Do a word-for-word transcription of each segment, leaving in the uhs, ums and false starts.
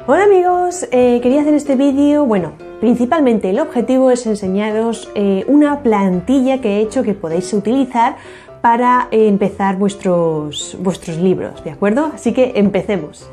Hola amigos, eh, quería hacer este vídeo, bueno, principalmente el objetivo es enseñaros eh, una plantilla que he hecho que podéis utilizar para eh, empezar vuestros, vuestros libros, ¿de acuerdo? Así que empecemos.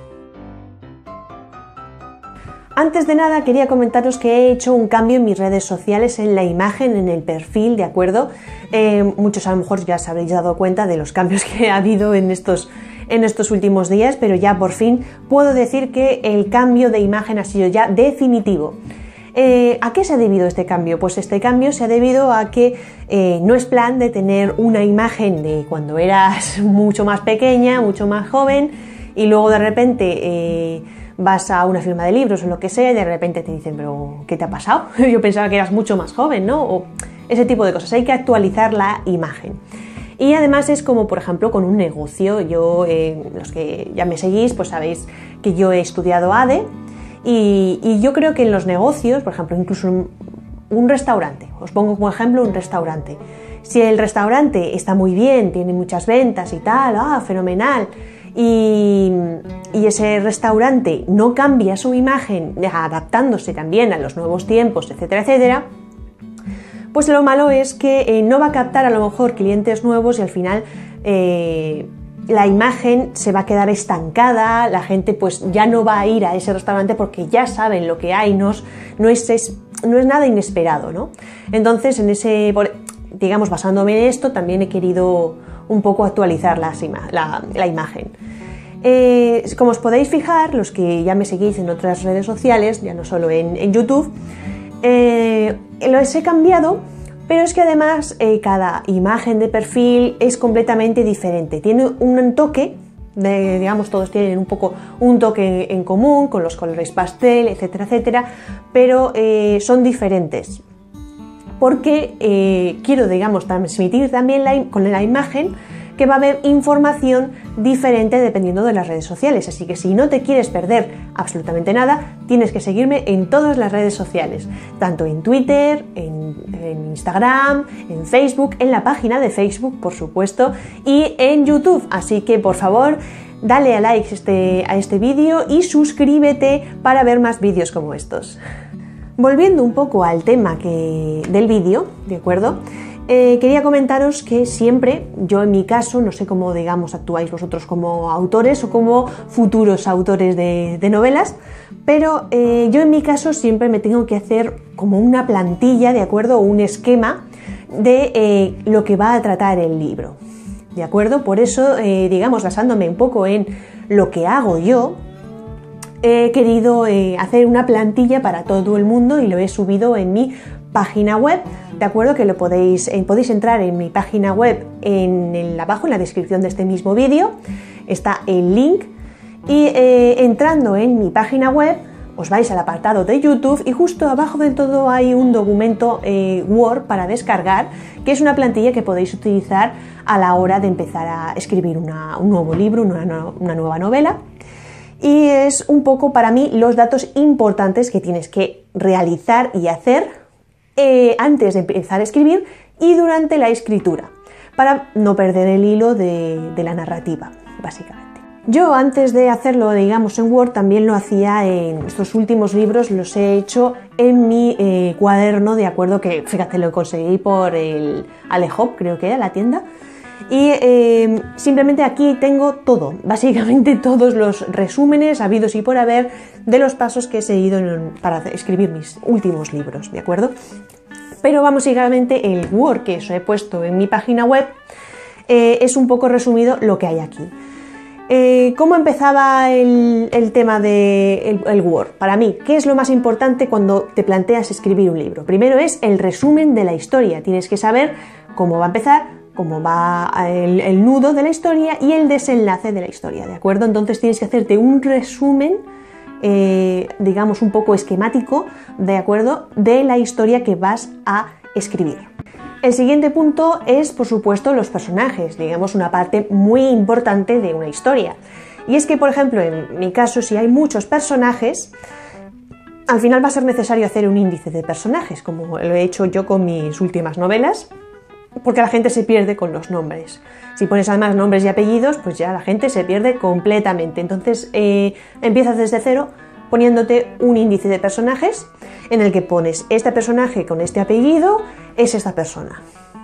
Antes de nada quería comentaros que he hecho un cambio en mis redes sociales, en la imagen, en el perfil, ¿de acuerdo? Eh, muchos a lo mejor ya os habréis dado cuenta de los cambios que ha habido en estos en estos últimos días, pero ya por fin puedo decir que el cambio de imagen ha sido ya definitivo. Eh, ¿A qué se ha debido este cambio? Pues este cambio se ha debido a que eh, no es plan de tener una imagen de cuando eras mucho más pequeña, mucho más joven, y luego de repente eh, vas a una firma de libros o lo que sea y de repente te dicen, pero ¿qué te ha pasado? Yo pensaba que eras mucho más joven, ¿no? O ese tipo de cosas. Hay que actualizar la imagen. Y además es como, por ejemplo, con un negocio. Yo, eh, los que ya me seguís, pues sabéis que yo he estudiado A D E y, y yo creo que en los negocios, por ejemplo, incluso un, un restaurante, os pongo como ejemplo un restaurante. Si el restaurante está muy bien, tiene muchas ventas y tal, ah, fenomenal, y, y ese restaurante no cambia su imagen, adaptándose también a los nuevos tiempos, etcétera, etcétera, pues lo malo es que eh, no va a captar a lo mejor clientes nuevos y al final eh, la imagen se va a quedar estancada, la gente pues ya no va a ir a ese restaurante porque ya saben lo que hay, no, no, es, es, no es nada inesperado, ¿no? Entonces, en ese, digamos, basándome en esto, también he querido un poco actualizar la, la, la imagen. Eh, como os podéis fijar, los que ya me seguís en otras redes sociales, ya no solo en, en YouTube, Eh, los he cambiado, pero es que además eh, cada imagen de perfil es completamente diferente, tiene un toque, de, digamos todos tienen un poco un toque en común con los colores pastel, etcétera, etcétera, pero eh, son diferentes porque eh, quiero, digamos, transmitir también la, con la imagen que va a haber información diferente dependiendo de las redes sociales, así que si no te quieres perder absolutamente nada, tienes que seguirme en todas las redes sociales, tanto en Twitter, en, en Instagram, en Facebook, en la página de Facebook, por supuesto, y en YouTube, así que por favor, dale a like este, a este vídeo y suscríbete para ver más vídeos como estos. Volviendo un poco al tema que, del vídeo, ¿de acuerdo? Eh, quería comentaros que siempre, yo en mi caso, no sé cómo digamos actuáis vosotros como autores o como futuros autores de, de novelas, pero eh, yo en mi caso siempre me tengo que hacer como una plantilla, ¿de acuerdo? O un esquema de eh, lo que va a tratar el libro, ¿de acuerdo? Por eso, eh, digamos, basándome un poco en lo que hago yo, he querido eh, hacer una plantilla para todo el mundo y lo he subido en mi página web, de acuerdo, que lo podéis, eh, podéis entrar en mi página web en el, abajo en la descripción de este mismo vídeo, está el link y eh, entrando en mi página web os vais al apartado de YouTube y justo abajo del todo hay un documento eh, Word para descargar, que es una plantilla que podéis utilizar a la hora de empezar a escribir una, un nuevo libro, una, una nueva novela. Y es un poco para mí los datos importantes que tienes que realizar y hacer Eh, antes de empezar a escribir y durante la escritura, para no perder el hilo de, de la narrativa, básicamente. Yo antes de hacerlo, digamos, en Word, también lo hacía en estos últimos libros, los he hecho en mi eh, cuaderno, de acuerdo, que fíjate, lo conseguí por el Alehop, creo que era la tienda, y eh, simplemente aquí tengo todo, básicamente todos los resúmenes habidos y por haber de los pasos que he seguido en, para escribir mis últimos libros, ¿de acuerdo? Pero básicamente el Word que os he puesto en mi página web eh, es un poco resumido lo que hay aquí. Eh, ¿Cómo empezaba el, el tema del de el Word? Para mí, ¿qué es lo más importante cuando te planteas escribir un libro? Primero es el resumen de la historia, tienes que saber cómo va a empezar, cómo va el, el nudo de la historia y el desenlace de la historia, ¿de acuerdo? Entonces tienes que hacerte un resumen, eh, digamos un poco esquemático, ¿de acuerdo?, de la historia que vas a escribir. El siguiente punto es, por supuesto, los personajes, digamos una parte muy importante de una historia. Y es que, por ejemplo, en mi caso, si hay muchos personajes, al final va a ser necesario hacer un índice de personajes, como lo he hecho yo con mis últimas novelas, porque la gente se pierde con los nombres. Si pones además nombres y apellidos, pues ya la gente se pierde completamente. Entonces eh, empiezas desde cero poniéndote un índice de personajes en el que pones este personaje con este apellido, es esta persona.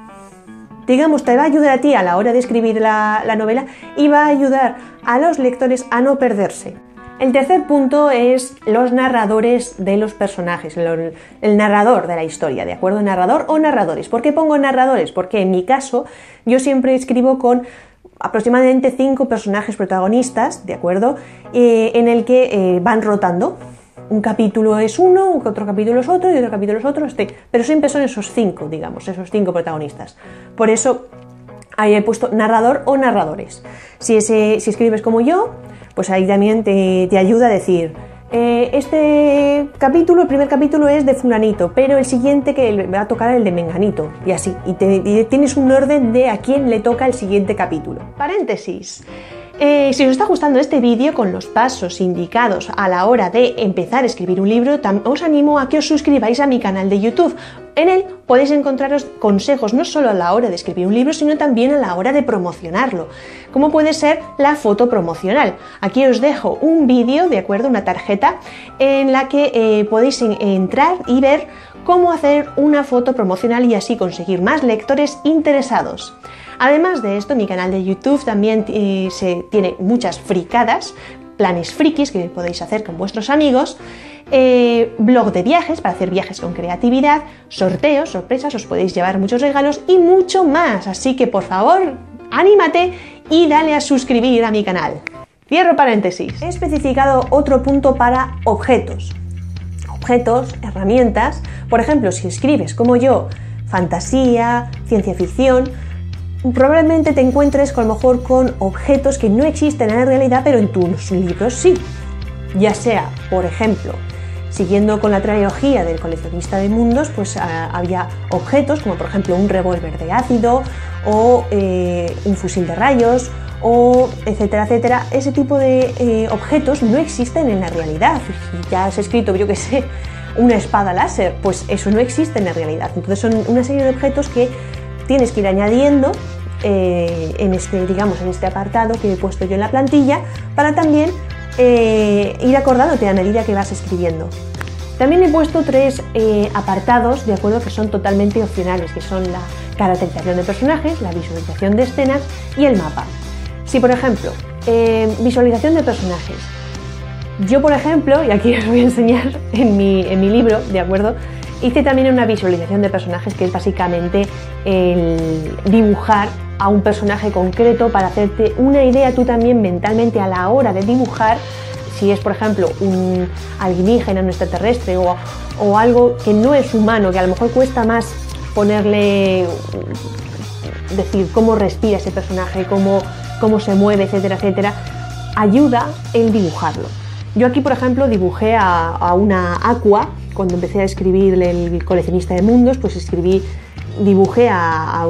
Digamos, te va a ayudar a ti a la hora de escribir la, la novela y va a ayudar a los lectores a no perderse. El tercer punto es los narradores de los personajes, el, el narrador de la historia, ¿de acuerdo? Narrador o narradores. ¿Por qué pongo narradores? Porque en mi caso yo siempre escribo con aproximadamente cinco personajes protagonistas, ¿de acuerdo? Eh, en el que eh, van rotando. Un capítulo es uno, otro capítulo es otro y otro capítulo es otro, este, pero siempre son esos cinco, digamos, esos cinco protagonistas. Por eso ahí he puesto narrador o narradores. Si, ese, si escribes como yo, pues ahí también te, te ayuda a decir, eh, este capítulo, el primer capítulo es de fulanito, pero el siguiente que va a tocar el de menganito, y así, y, te, y tienes un orden de a quién le toca el siguiente capítulo. Paréntesis. Eh, si os está gustando este vídeo con los pasos indicados a la hora de empezar a escribir un libro, os animo a que os suscribáis a mi canal de YouTube. En él podéis encontraros consejos no solo a la hora de escribir un libro, sino también a la hora de promocionarlo, como puede ser la foto promocional. Aquí os dejo un vídeo, de acuerdo, una tarjeta, en la que eh, podéis en, entrar y ver cómo hacer una foto promocional y así conseguir más lectores interesados. Además de esto, mi canal de YouTube también eh, se, tiene muchas fricadas, planes frikis que podéis hacer con vuestros amigos, eh, blog de viajes para hacer viajes con creatividad, sorteos, sorpresas, os podéis llevar muchos regalos y mucho más. Así que por favor, anímate y dale a suscribir a mi canal. Cierro paréntesis. He especificado otro punto para objetos. Objetos, herramientas. Por ejemplo, si escribes como yo, fantasía, ciencia ficción, probablemente te encuentres con, a lo mejor con objetos que no existen en la realidad, pero en tus libros sí. Ya sea, por ejemplo, siguiendo con la trilogía del coleccionista de mundos, pues a, había objetos como por ejemplo un revólver de ácido o eh, un fusil de rayos o etcétera, etcétera. Ese tipo de eh, objetos no existen en la realidad. Si ya has escrito, yo que sé, una espada láser, pues eso no existe en la realidad. Entonces son una serie de objetos que tienes que ir añadiendo eh, en, este, digamos, en este apartado que he puesto yo en la plantilla para también eh, ir acordándote a medida que vas escribiendo. También he puesto tres eh, apartados, de acuerdo, que son totalmente opcionales, que son la caracterización de personajes, la visualización de escenas y el mapa. Si, por ejemplo, eh, visualización de personajes, yo, por ejemplo, y aquí os voy a enseñar en mi, en mi libro, de acuerdo, hice también una visualización de personajes que es básicamente el dibujar a un personaje concreto para hacerte una idea tú también mentalmente a la hora de dibujar, si es por ejemplo un alienígena, un extraterrestre o, o algo que no es humano, que a lo mejor cuesta más ponerle, decir cómo respira ese personaje, cómo, cómo se mueve, etcétera, etcétera, ayuda el dibujarlo. Yo aquí, por ejemplo, dibujé a, a una Aqua. Cuando empecé a escribir el coleccionista de mundos, pues escribí, dibujé a, a,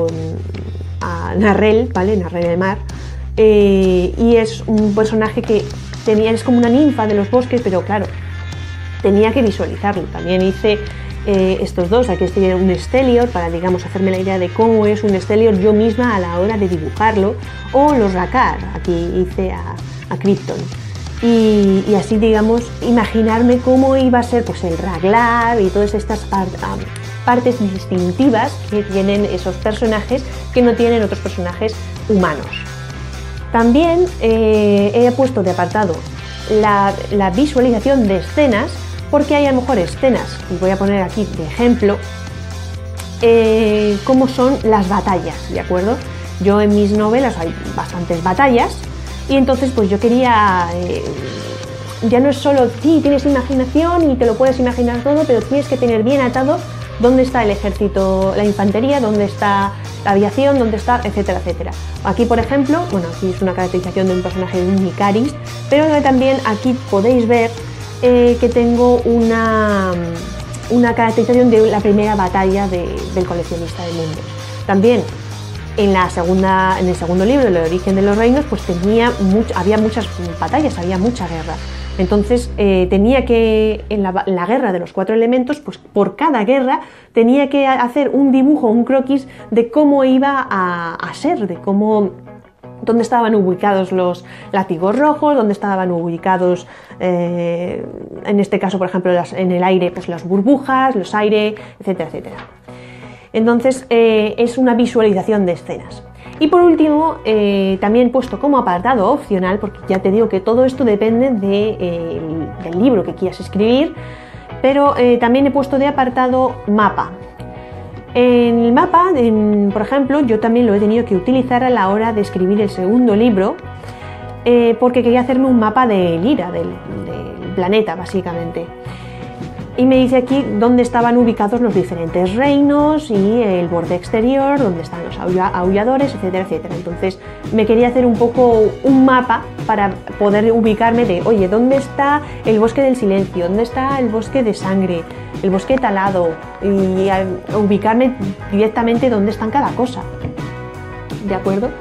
a Narrel, ¿vale? Narrel de mar, eh, y es un personaje que tenía, es como una ninfa de los bosques, pero claro, tenía que visualizarlo. También hice eh, estos dos, aquí estoy un Stelior, para, digamos, hacerme la idea de cómo es un Stelior yo misma a la hora de dibujarlo, o los Rakkar, aquí hice a, a Krypton. Y, y así, digamos, imaginarme cómo iba a ser pues, el Raglar y todas estas part, um, partes distintivas que tienen esos personajes que no tienen otros personajes humanos. También eh, he puesto de apartado la, la visualización de escenas, porque hay a lo mejor escenas, y voy a poner aquí de ejemplo, eh, cómo son las batallas, ¿de acuerdo? Yo en mis novelas hay bastantes batallas, y entonces pues yo quería, eh, ya no es solo, sí, tienes imaginación y te lo puedes imaginar todo, pero tienes que tener bien atado dónde está el ejército, la infantería, dónde está la aviación, dónde está, etcétera, etcétera. Aquí, por ejemplo, bueno, aquí es una caracterización de un personaje de un Icaris, pero también aquí podéis ver eh, que tengo una, una caracterización de la primera batalla de, del coleccionista de mundos. También En, la segunda, en el segundo libro, El origen de los reinos, pues tenía mucho, había muchas batallas, había mucha guerra. Entonces eh, tenía que, en la, en la guerra de los cuatro elementos, pues por cada guerra tenía que hacer un dibujo, un croquis de cómo iba a, a ser, de cómo dónde estaban ubicados los látigos rojos, dónde estaban ubicados, eh, en este caso, por ejemplo, las, en el aire, pues las burbujas, los aire, etcétera, etcétera. Entonces, eh, es una visualización de escenas. Y por último, eh, también he puesto como apartado opcional, porque ya te digo que todo esto depende de, eh, del libro que quieras escribir, pero eh, también he puesto de apartado mapa. En el mapa, en, por ejemplo, yo también lo he tenido que utilizar a la hora de escribir el segundo libro, eh, porque quería hacerme un mapa de Lyra, del, del planeta, básicamente. Y me dice aquí dónde estaban ubicados los diferentes reinos y el borde exterior, dónde están los aulladores, etcétera, etcétera. Entonces me quería hacer un poco un mapa para poder ubicarme de, oye, ¿dónde está el bosque del silencio? ¿Dónde está el bosque de sangre? El bosque talado, y a, a ubicarme directamente dónde están cada cosa. ¿De acuerdo?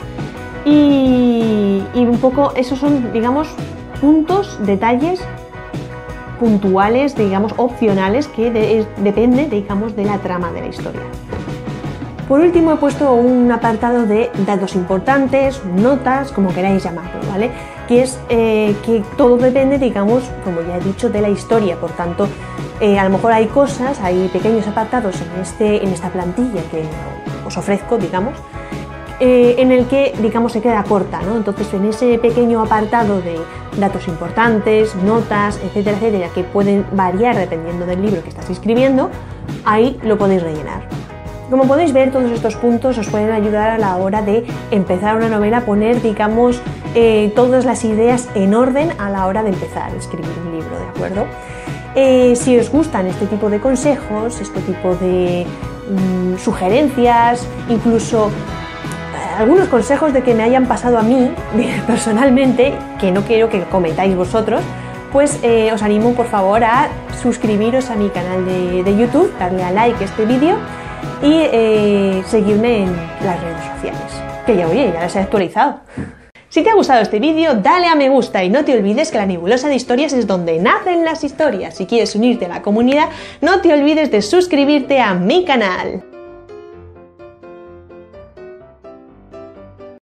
Y, y un poco esos son, digamos, puntos, detalles puntuales, digamos, opcionales, que de, es, depende, digamos, de la trama de la historia. Por último, he puesto un apartado de datos importantes, notas, como queráis llamarlo, ¿vale? Que es eh, que todo depende, digamos, como ya he dicho, de la historia. Por tanto, eh, a lo mejor hay cosas, hay pequeños apartados en, este, en esta plantilla que os ofrezco, digamos, eh, en el que, digamos, se queda corta, ¿no? Entonces, en ese pequeño apartado de datos importantes, notas, etcétera, etcétera, que pueden variar dependiendo del libro que estás escribiendo, ahí lo podéis rellenar. Como podéis ver, todos estos puntos os pueden ayudar a la hora de empezar una novela, a poner, digamos, eh, todas las ideas en orden a la hora de empezar a escribir un libro, ¿de acuerdo? Eh, si os gustan este tipo de consejos, este tipo de mmm, sugerencias, incluso algunos consejos de que me hayan pasado a mí personalmente, que no quiero que cometáis vosotros, pues eh, os animo por favor a suscribiros a mi canal de, de YouTube, darle a like a este vídeo y eh, seguirme en las redes sociales, que ya oye, ya las he actualizado. Si te ha gustado este vídeo, dale a me gusta y no te olvides que la Nebulosa de Historias es donde nacen las historias. Si quieres unirte a la comunidad, no te olvides de suscribirte a mi canal.